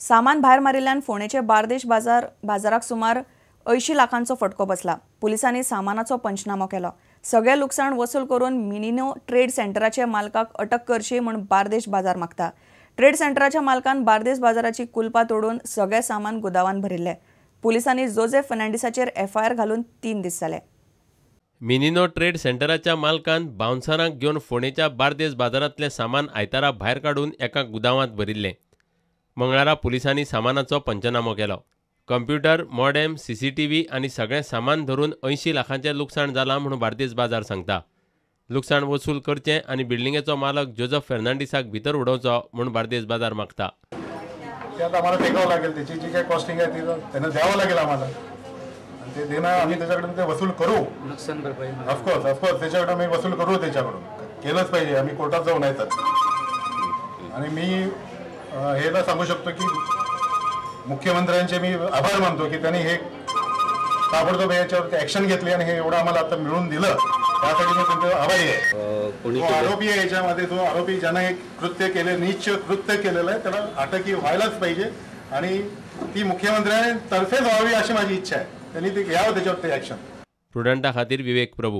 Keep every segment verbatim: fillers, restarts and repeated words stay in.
सामान भायर मारिल्ल्यान फोणेचे बार्देश बाजार बाजाराक सुमार ऐंशी लाखांचो फटको बसला। पुलिसांनी सामानाचो पंचनामो केलो। सगळे लुकसाण वसूल करून मिनिनो ट्रेड सेंटराचे मालकाक अटक करची म्हूण बार्देश बाजार मागता। ट्रेड सेंटराच्या मालकान बार्देश बाजाराची कुलपा तोडून सगळे सामान गोदावान भरिल्ले। पुलिसांनी जोसेफ फर्नांडिसाचेर एफआयआर घालून तीन दीस जाले। मिनिनो ट्रेड सेंटराच्या मालकान बाउन्सरांक घेवन फोणेच्या बार्देस बाजारांतले सामान आयतारा भायर काडून एका गुदावांत भरिल्ले। मंगळारा पुलिसांनी सामानाचो पंचनामो केलो। कंप्युटर, मॉडेम, सीसीटीव्ही आनी सगळें सामान धरून ऐंशी लाखांचे लुकसाण जालां म्हणून बार्देस बाजार सांगता। लुकसाण वसूल करचें आनी बिल्डिंगेचो मालक जोसेफ फर्नांडिसाक भितर उडोवचो म्हूण बार्देस बाजार मागता। आम्हाला टेकावं लागेल, त्याची जी काही कॉस्टिंग आहे ती त्यांना द्यावं लागेल आम्हाला, आणि ते देणं आम्ही त्याच्याकडून ते वसूल करू। नुकसान भरपाई ऑफकोर्स ऑफकोर्स त्याच्याकडून आम्ही वसूल करू, त्याच्याकडून केलंच पाहिजे। आम्ही कोर्टात जाऊन येतात आणि मी हेला सांगू शकतो की मुख्यमंत्र्यांचे मी आभार मानतो की त्यांनी हे ताबडतोब याच्यावर ॲक्शन घेतली आणि हे एवढं आम्हाला आता मिळवून दिलं, त्यासाठी मी त्यांचे आभारी आहे। जो आरोपी आहे याच्यामध्ये, जो आरोपी ज्यानं हे कृत्य केले, नीच कृत्य केलेलं आहे, त्याला अटक व्हायलाच पाहिजे आणि ती मुख्यमंत्र्यांतर्फेच व्हावी अशी माझी इच्छा आहे। त्यांनी ते घ्यावं त्याच्यावर ॲक्शन। प्रुडंटा खातीर विवेक प्रभू।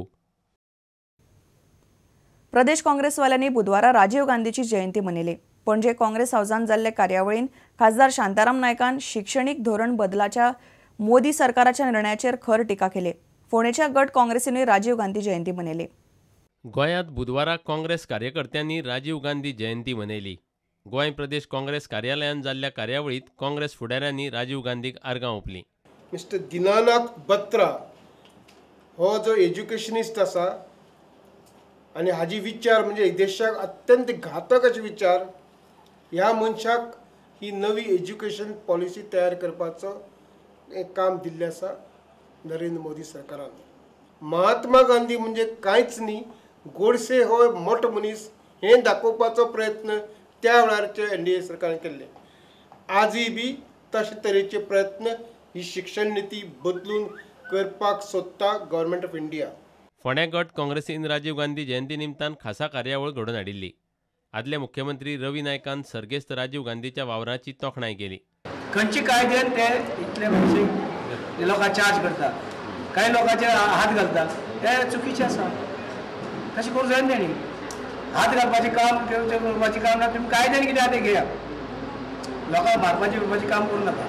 प्रदेश काँग्रेसवाल्यांनी बुधवारा राजीव गांधीची जयंती मनयली। पणजे काँग्रेस हाऊसान जाल्ले कार्यावळीन खासदार शांताराम नायकान शिक्षणीक धोरण बदलाच्या मोदी सरकाराच्या निर्णयाचेर खर टिका केली। फोणेच्या गट काँग्रेसीनूय राजीव गांधी जयंती मनयली। गोंयांत बुधवारा काँग्रेस कार्यकर्त्यांनी राजीव गांधी जयंती मनयली। गोंय प्रदेश काँग्रेस कार्यालयात जाल्ल्या कार्यावळीत काँग्रेस फुडाऱ्यांनी राजीव गांधीक आर्गां ओंपलीं। मिस्टर दिनानाथ बत्रा हो जो एज्युकेशनिस्ट आसा आनी हाजी विचार म्हणजे देशाक अत्यंत घातक अशे विचार, ह्या मनशाक ही नवी एज्युकेशन पॉलिसी तयार करपाचो एक काम दिल्लें आसा नरेंद्र मोदी सरकारान। महात्मा गांधी म्हणजे कांयच न्ही, गोडसे हो मोठो मनीस हें दाखोवपाचो प्रयत्न त्या वेळारचे एन डी ए सरकारान केल्ले। आजय बी तशे तरेचे प्रयत्न ही शिक्षण नीती बदलून करपाक सोदता गव्हर्मेंट ऑफ इंडिया। फोंड्या गट काँग्रेसीन राजीव गांधी जयंती निमतान खासा कार्यावळ घडोवन हाडिल्ली। आदले मुख्यमंत्री रवी नायकान सर्गेस्त राजीव गांधीच्या वावराची तोखणाय केली। खंयचे कायद्यान ते इतले म्हणजे लोकांक चार्ज करता, कांय लोकांचे हात घालता, ते चुकीचे आसा। तशें करूं जायना तेणी। हात घालपाचें काम करपाचें काम ना, तुमी कायद्यान कितें आहा तें घेया, लोकांक मारपाचें बिरपाचें काम करूं नाका।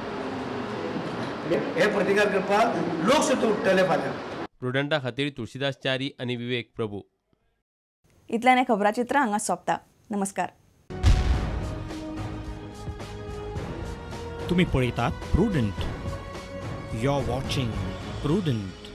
हे प्रतिकार करपाक लोक सुद्दां उठतले फाल्यां। प्रुडंटा खातीर तुळशीदास च्यारी आनी विवेक प्रभू। इतल्यान हे खबराचित्र हांगा सोंपता। नमस्कार। तुम्ही पळयतात Prudent. You are watching prudent.